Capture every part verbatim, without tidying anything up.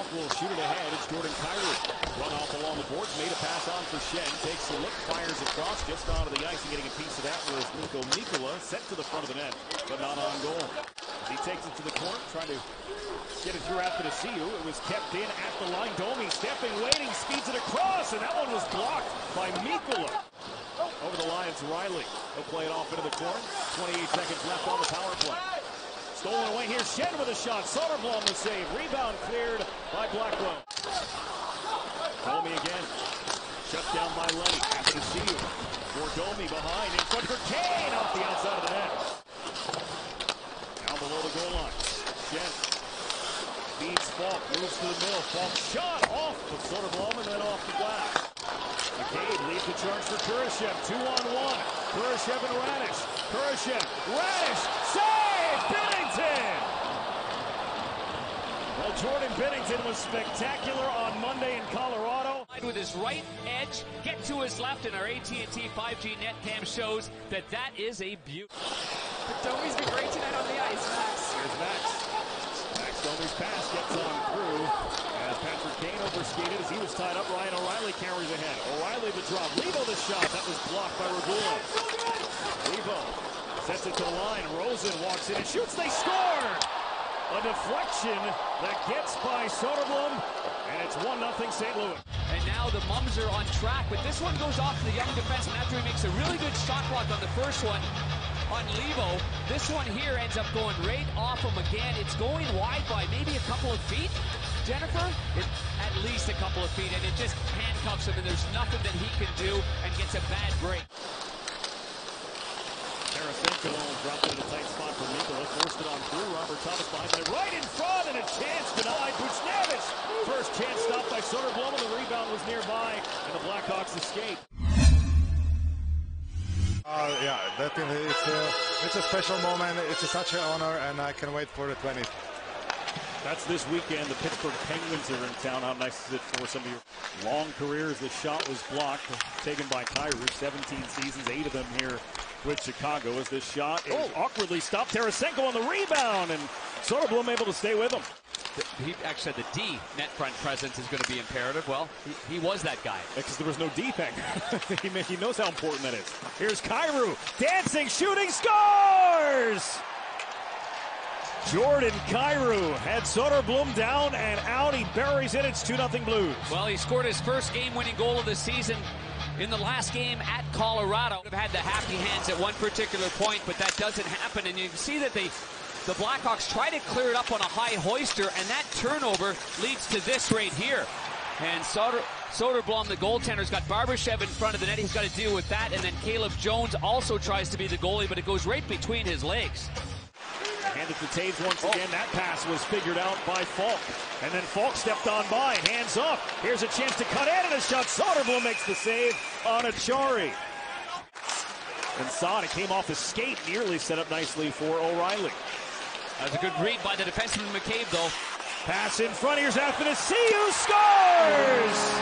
will shoot it ahead. It's Jordan Kyrou. Run off along the boards. Made a pass on for Shen. Takes a look. Fires across just onto the ice. And getting a piece of that was Mikko Mikkola. Set to the front of the net, but not on goal. As he takes it to the corner, trying to get it through after the C U. It was kept in at the line. Domi stepping, waiting, speeds it across. And that one was blocked by Mikkola. Over the line, it's Riley. He'll play it off into the corner. twenty-eight seconds left on the power play. Stolen away here. Shen with a shot. Soderblom the save. Rebound cleared by Blackwell. Domi again. Shut down by Lenny. After the C U. For Domi behind. In front for Kane. Off the outside of the net. Down below the goal line. Shen. Beats Falk. Moves to the middle. Falk shot off of Soderblom and then off the glass. McCabe leads the charge for Kurashev. Two on one. Kurashev and Radish. Kurashev. Radish. Save! Binnington! Well, Jordan Binnington was spectacular on Monday in Colorado. With his right edge, get to his left, and our A T and T five G net cam shows that that is a beauty. But Domi's been great tonight on the ice, Max. Here's Max. Max Domi's pass gets on through. As Patrick Kane overskated as he was tied up, Ryan O'Reilly carries ahead. O'Reilly the drop. Levo the shot. That was blocked by Regula. Levo sets it to the line. Rosen walks in and shoots. They score! A deflection that gets by Soderblom, and it's one nothing Saint Louis. And now the Mums are on track, but this one goes off to the young defenseman after he makes a really good shot block on the first one on Levo. This one here ends up going right off him again. It's going wide by maybe a couple of feet. Jennifer, it, at least a couple of feet, and it just handcuffs him, and there's nothing that he can do, and gets a bad break. Tarasenko dropped it in a tight spot for Mikkola. Forced it on through. Robert Thomas behind it right in front, and a chance denied. Buchnevich. First chance stopped by Soderblom, and the rebound was nearby, and the Blackhawks escape. Uh, yeah, that it's a, it's a special moment. It's a, such an honor, and I can wait for the twentieth. That's this weekend. The Pittsburgh Penguins are in town. How nice is it for some of your long careers? The shot was blocked, taken by Kyrou. seventeen seasons, eight of them here with Chicago. As this shot is oh. awkwardly stopped. Tarasenko on the rebound, and Soderblom able to stay with him. He actually said the D net front presence is going to be imperative. Well, he, he was that guy. Because there was no defect. he, he knows how important that is. Here's Kyrou. Dancing, shooting, scores! Jordan Kyrou had Soderblom down and out. He buries it. It's two nothing Blues. Well, he scored his first game-winning goal of the season in the last game at Colorado. Have had the happy hands at one particular point, but that doesn't happen. And you can see that they, the Blackhawks try to clear it up on a high hoister, and that turnover leads to this right here. And Soder, Soderblom, the goaltender's got Barbashev in front of the net. He's got to deal with that. And then Caleb Jones also tries to be the goalie, but it goes right between his legs. Handed to Taves once again. Oh. That pass was figured out by Falk. And then Falk stepped on by. Hands up. Here's a chance to cut in, and a shot. Soderblom makes the save on Achari. And Sada came off his skate. Nearly set up nicely for O'Reilly. That was a good read by the defenseman McCabe, though. Pass in front. Here's after the C U scores!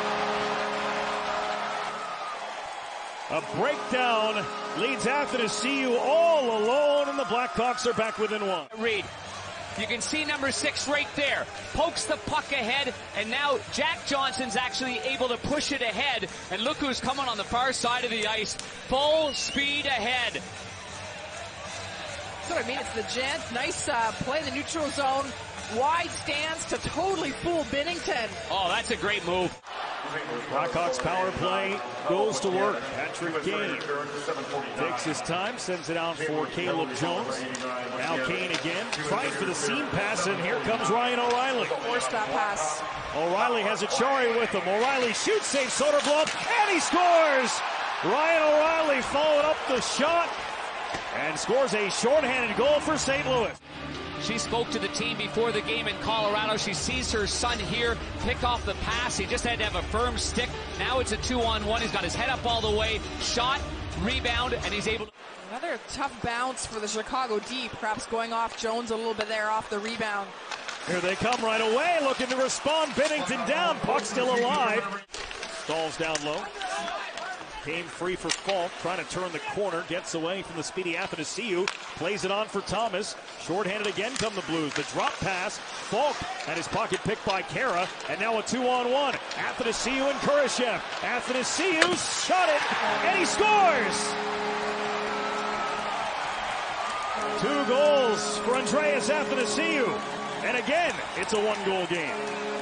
A breakdown leads after the C U all alone, and the Blackhawks are back within one. Reed, you can see number six right there. Pokes the puck ahead, and now Jack Johnson's actually able to push it ahead. And look who's coming on the far side of the ice. Full speed ahead. That's what I mean. It's the gent. Nice uh, play, the neutral zone. Wide stance to totally fool Binnington. Oh, that's a great move. Blackhawks power play goes to work. Patrick Kane takes his time, sends it out for Caleb Jones. Now Kane again, trying for the seam pass, and here comes Ryan O'Reilly. Forced that pass. O'Reilly has Achari with him. O'Reilly shoots, saves Soderblom, and he scores! Ryan O'Reilly followed up the shot and scores a shorthanded goal for Saint Louis. She spoke to the team before the game in Colorado. She sees her son here pick off the pass. He just had to have a firm stick. Now it's a two-on-one. He's got his head up all the way. Shot, rebound, and he's able to... Another tough bounce for the Chicago D. Perhaps going off Jones a little bit there off the rebound. Here they come right away, looking to respond. Binnington down. Puck still alive. Stalls down low. Came free for Falk, trying to turn the corner, gets away from the speedy Athanasiou, plays it on for Thomas. Shorthanded again come the Blues. The drop pass, Falk, and his pocket picked by Kara, and now a two-on-one. Athanasiou and Kurashev. Athanasiou shot it, and he scores! Two goals for Andreas Athanasiou, and again, it's a one-goal game.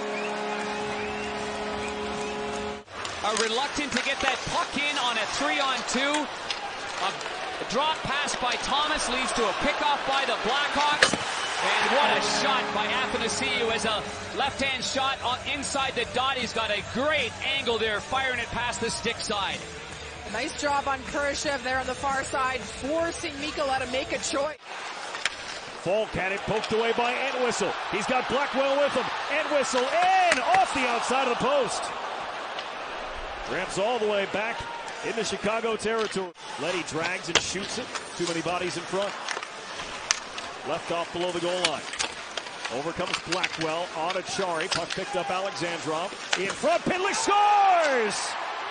Are reluctant to get that puck in on a three-on-two. A drop pass by Thomas leads to a pickoff by the Blackhawks. And what a shot by Athanasiou as a left-hand shot on inside the dot. He's got a great angle there, firing it past the stick side. Nice job on Kurashev there on the far side, forcing Mikkola to make a choice. Falk had it poked away by Entwistle. He's got Blackwell with him. Entwistle in, off the outside of the post. Ramps all the way back in the Chicago territory. Leddy drags and shoots it. Too many bodies in front. Left off below the goal line. Over comes Blackwell on Achari. Puck picked up Alexandrov. In front, Pitlick scores!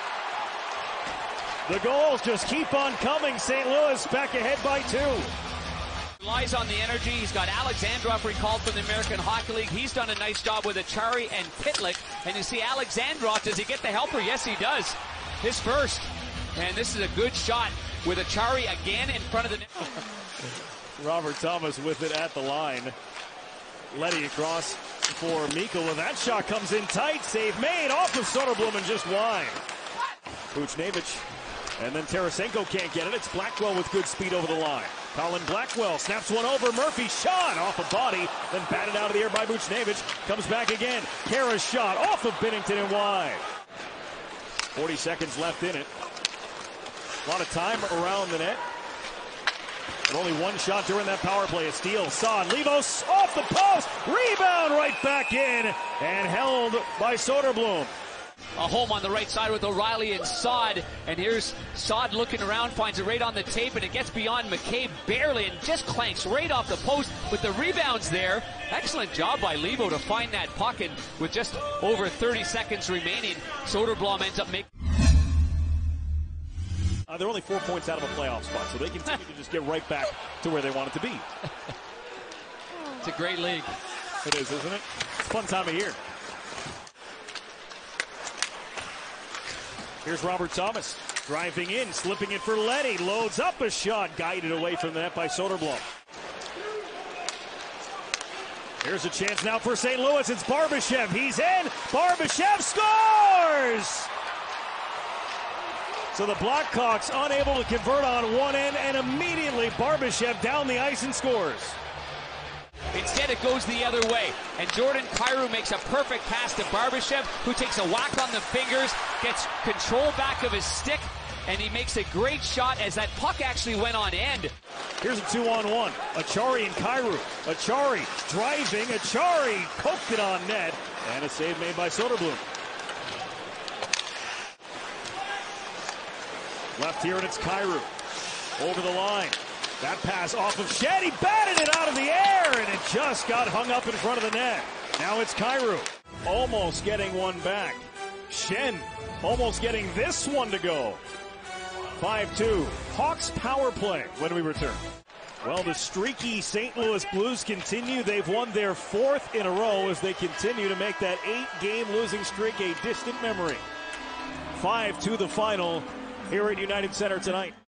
The goals just keep on coming. Saint Louis back ahead by two. Relies on the energy. He's got Alexandrov recalled from the American Hockey League. He's done a nice job with Achari and Pitlick. And you see Alexandrov, does he get the helper? Yes, he does. His first. And this is a good shot with Achari again in front of the net. Robert Thomas with it at the line. Leddy across for Mikkola. That shot comes in tight. Save made off of Soderblom and just wide. Buchnevich. And then Tarasenko can't get it. It's Blackwell with good speed over the line. Colin Blackwell snaps one over. Murphy shot off a body, then batted out of the air by Buchnevich. Comes back again. Kara's shot off of Binnington and wide. forty seconds left in it. A lot of time around the net. But only one shot during that power play. A steal. Saad. Levos off the post. Rebound right back in. And held by Soderblom. A home on the right side with O'Reilly and Saad. And here's Saad looking around, finds it right on the tape, and it gets beyond McCabe barely and just clanks right off the post with the rebounds there. Excellent job by Levo to find that puck, and with just over thirty seconds remaining, Soderblom ends up making... Uh, they're only four points out of a playoff spot, so they continue to just get right back to where they want it to be. It's a great league. It is, isn't it? It's a fun time of year. Here's Robert Thomas driving in, slipping it for Leddy. Loads up a shot, guided away from the net by Soderblom. Here's a chance now for Saint Louis. It's Barbashev. He's in. Barbashev scores! So the Blackhawks unable to convert on one end, and immediately Barbashev down the ice and scores. Instead, it goes the other way, and Jordan Kyrou makes a perfect pass to Barbashev, who takes a whack on the fingers, gets control back of his stick, and he makes a great shot as that puck actually went on end. Here's a two-on-one. Achari and Kyrou. Achari driving. Achari poked it on net, and a save made by Soderblom. Left here, and it's Kyrou. Over the line. That pass off of Shed. He batted it out of the air, and it just got hung up in front of the net. Now it's Kyrou. Almost getting one back. Shen almost getting this one to go. five two. Hawks power play when we return. Well, the streaky Saint Louis Blues continue. They've won their fourth in a row as they continue to make that eight-game losing streak a distant memory. five two the final here at United Center tonight.